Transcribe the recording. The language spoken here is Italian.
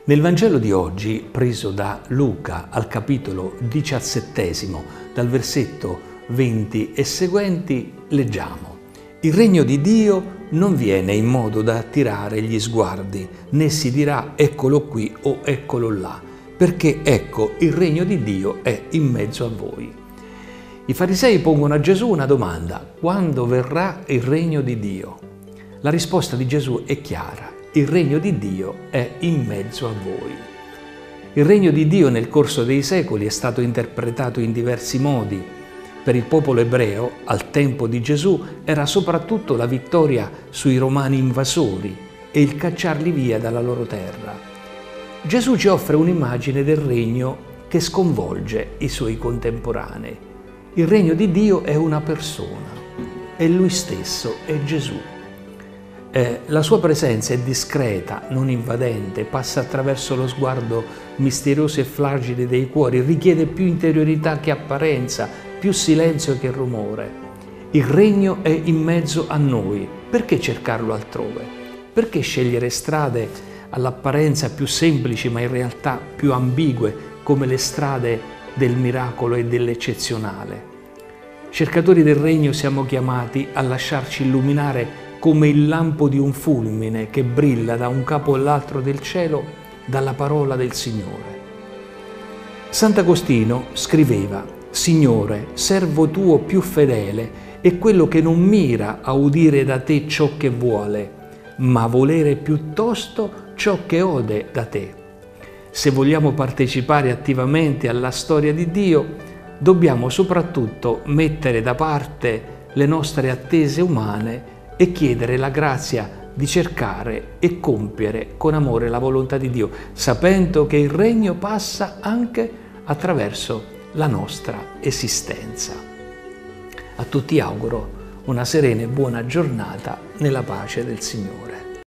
Nel Vangelo di oggi, preso da Luca al capitolo 17, dal versetto 20 e seguenti, leggiamo: Il regno di Dio non viene in modo da attirare gli sguardi, né si dirà eccolo qui o eccolo là, perché ecco il regno di Dio è in mezzo a voi. I farisei pongono a Gesù una domanda: quando verrà il regno di Dio? La risposta di Gesù è chiara: il regno di Dio è in mezzo a voi. Il regno di Dio nel corso dei secoli è stato interpretato in diversi modi. Per il popolo ebreo, al tempo di Gesù, era soprattutto la vittoria sui romani invasori e il cacciarli via dalla loro terra. Gesù ci offre un'immagine del regno che sconvolge i suoi contemporanei. Il regno di Dio è una persona, è Lui stesso, è Gesù. La sua presenza è discreta, non invadente, passa attraverso lo sguardo misterioso e fragile dei cuori, richiede più interiorità che apparenza, più silenzio che rumore. Il regno è in mezzo a noi. Perché cercarlo altrove? Perché scegliere strade all'apparenza più semplici ma in realtà più ambigue, come le strade del miracolo e dell'eccezionale? Cercatori del regno siamo chiamati a lasciarci illuminare come il lampo di un fulmine che brilla da un capo all'altro del cielo dalla parola del Signore. Sant'Agostino scriveva: Signore, servo tuo più fedele è quello che non mira a udire da te ciò che vuole, ma volere piuttosto ciò che ode da te. Se vogliamo partecipare attivamente alla storia di Dio, dobbiamo soprattutto mettere da parte le nostre attese umane e chiedere la grazia di cercare e compiere con amore la volontà di Dio, sapendo che il regno passa anche attraverso la nostra esistenza. A tutti auguro una serena e buona giornata nella pace del Signore.